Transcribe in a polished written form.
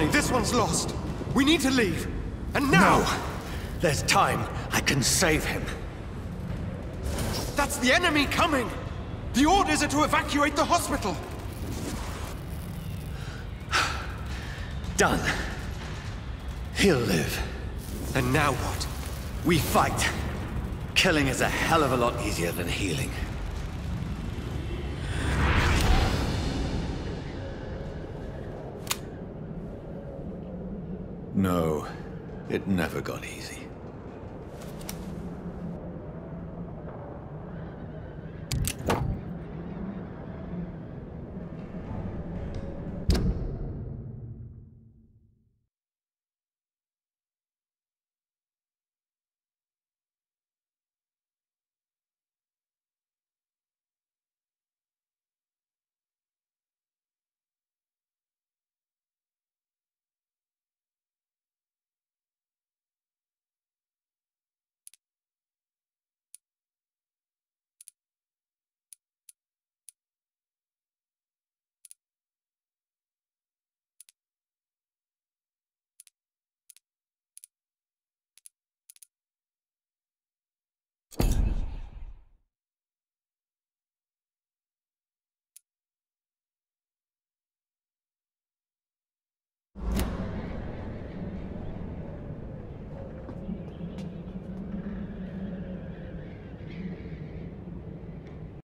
Johnny, this one's lost. We need to leave. And now! No! There's time. I can save him. That's the enemy coming! The orders are to evacuate the hospital! Done. He'll live. And now what? We fight. Killing is a hell of a lot easier than healing. No, it never got easy.